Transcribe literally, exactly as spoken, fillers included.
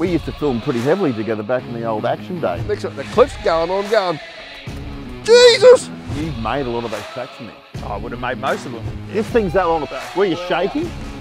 We used to film pretty heavily together back in the old action days. Next up, the clip's going on, going, Jesus! You've made a lot of those tracks for me. I would have made most of them. This thing's that long. Were you shaking?